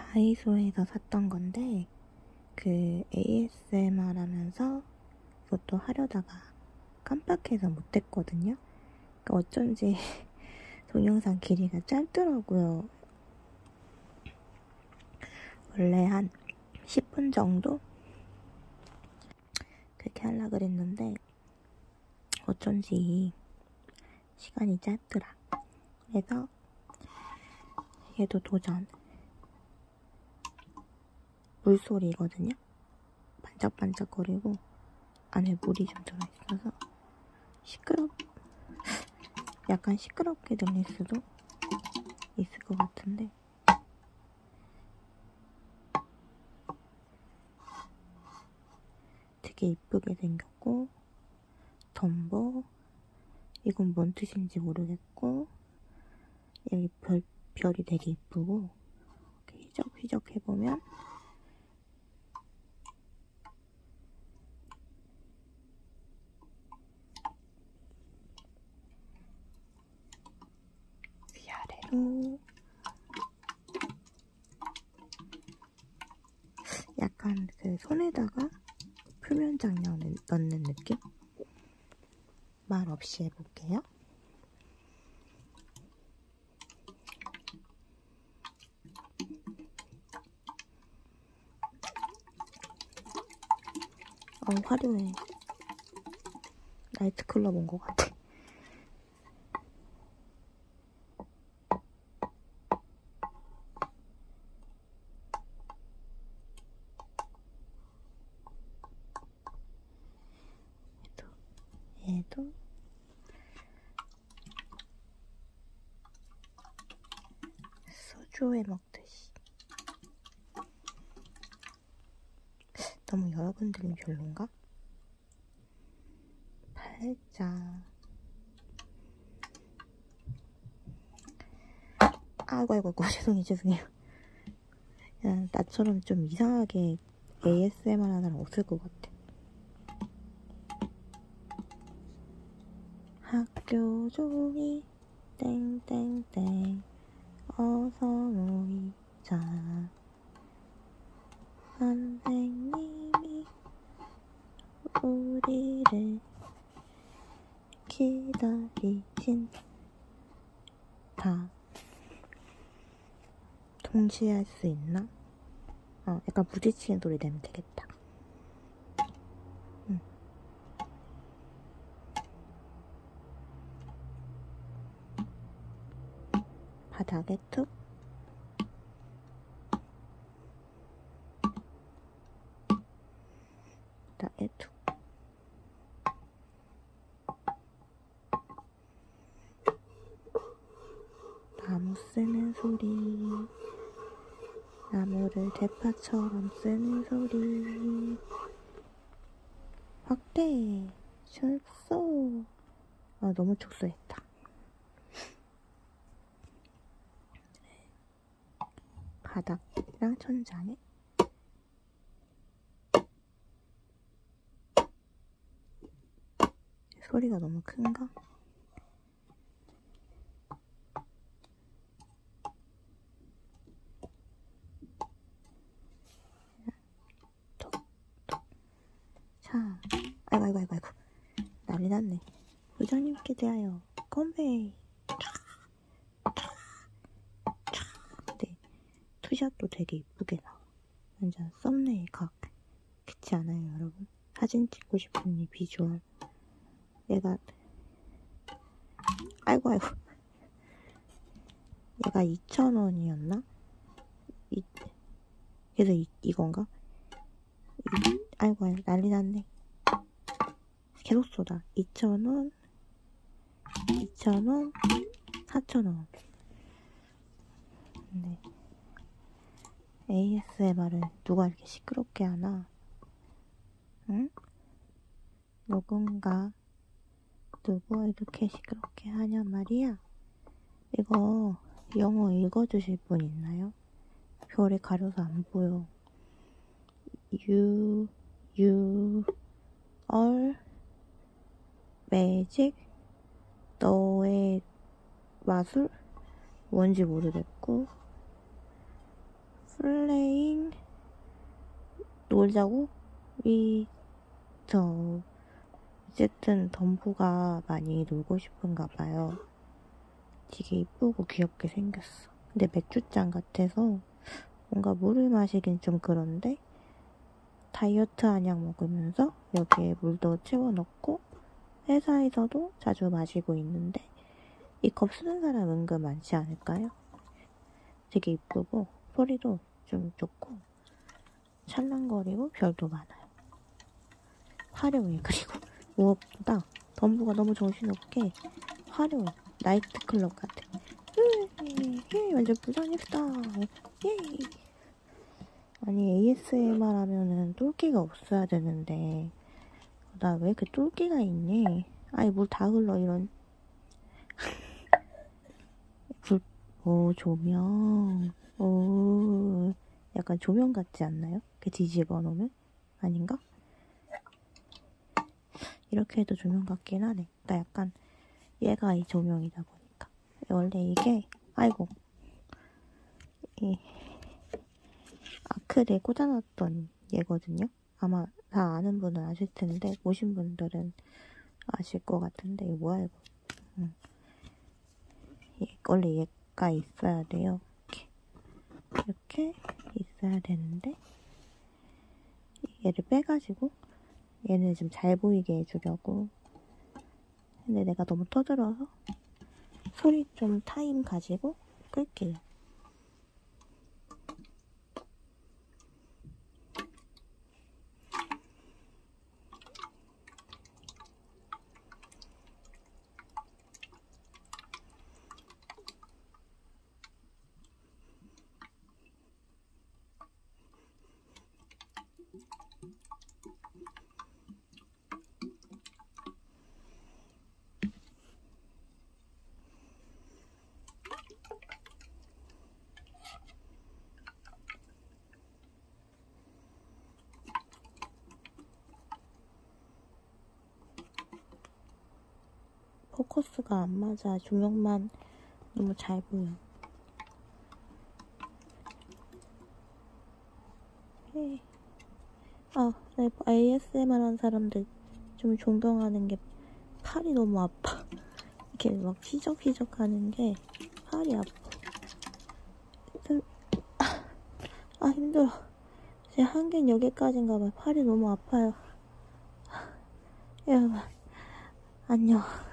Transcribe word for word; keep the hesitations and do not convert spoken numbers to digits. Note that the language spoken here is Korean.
다이소에서 샀던 건데 그 에이에스엠알 하면서 이것도 하려다가 깜빡해서 못했거든요. 그러니까 어쩐지 동영상 길이가 짧더라고요. 원래 한 십 분 정도? 그렇게 하려고 그랬는데 어쩐지 시간이 짧더라. 그래서 얘도 도전. 물소리거든요. 반짝반짝거리고 안에 물이 좀 들어있어서 시끄럽 약간 시끄럽게 들릴 수도 있을 것 같은데 되게 이쁘게 생겼고, 덤보, 이건 뭔 뜻인지 모르겠고, 여기 별, 별이 되게 이쁘고, 휘적휘적 해보면 위아래로 약간 그 손에다가 표면장 넣는, 넣는 느낌? 말 없이 해볼게요. 어, 화려해. 나이트클럽 온 것 같아. 얘도, 얘도 소주에 먹듯이. 너무 여러분들이 별론가? 살짝. 아이고 아이고 아이고 죄송해요 죄송해요. 야, 나처럼 좀 이상하게 에이에스엠알 하는 사람 없을 것 같아. 학교 종이 땡땡땡 어서 모이자. 선생님이 우리를 기다리신다. 동시에 할 수 있나? 어, 약간 부딪히는 소리 내면 되겠다. 응. 바닥에 툭. 바닥에 툭. 나무 쓰는 소리. 나무를 대파처럼 쓰는 소리. 확대. 축소. 아, 너무 축소했다. 바닥이랑 천장에 소리가 너무 큰가? 톡, 톡. 자, 아이고 아이고 아이고 아이고 난리 났네. 부장님께 대하여 건배. 네, 투샷도 되게 이쁘게 나와. 완전 썸네일 각. 그렇지 않아요 여러분? 사진 찍고 싶은 이 비주얼. 얘가 아이고 아이고 얘가 이천 원이었나? 이, 그래서 이, 이건가? 이, 아이고 아이고 난리 났네. 계속 쏟아. 이천 원, 이천 원, 사천 원. 네. 에이에스엠알을 누가 이렇게 시끄럽게 하나? 응? 누군가 누가 이렇게 시끄럽게 하냐 말이야. 이거 영어 읽어주실 분 있나요? 별에 가려서 안 보여. You, you, all, magic, 너의 마술? 뭔지 모르겠고, 플레잉 놀자고? 위, 저, 어쨌든 덤부가 많이 놀고 싶은가 봐요. 되게 이쁘고 귀엽게 생겼어. 근데 맥주잔 같아서 뭔가 물을 마시긴 좀 그런데 다이어트 한약 먹으면서 여기에 물도 채워 넣고 회사에서도 자주 마시고 있는데 이 컵 쓰는 사람 은근 많지 않을까요? 되게 이쁘고 소리도 좀 좋고 찰랑거리고 별도 많아요. 화려해. 그리고 무엇보다 덤부가 너무 정신없게 화려해. 나이트클럽 같아. 예, 완전 부산입니다. 예. 아니 에이에스엠알 하면은 똘끼가 없어야 되는데 나 왜 이렇게 똘끼가 있니? 아니 물 다 흘러 이런. 불, 오 조명. 오 약간 조명 같지 않나요? 이렇게 뒤집어 놓으면? 아닌가? 이렇게 해도 조명 같긴 하네. 나 약간 얘가 이 조명이다 보니까. 원래 이게 아이고 이 아크릴 꽂아놨던 얘거든요. 아마 다 아는 분은 아실 텐데 보신 분들은 아실 것 같은데 이거 뭐야 이거. 응. 얘, 원래 얘가 있어야 돼요. 이렇게 이렇게 있어야 되는데 얘를 빼가지고 얘는 좀 잘 보이게 해주려고. 근데 내가 너무 떠들어서 소리 좀 타임 가지고 끌게요. 포커스가 안 맞아. 조명만 너무 잘 보여. 네. 아, 네, 에이에스엠알 하는 사람들 좀 존경하는 게 팔이 너무 아파. 이렇게 막 휘적휘적 하는 게 팔이 아파. 아, 아 힘들어. 제 한계는 여기까지인가 봐. 팔이 너무 아파요. 여러분, 안녕.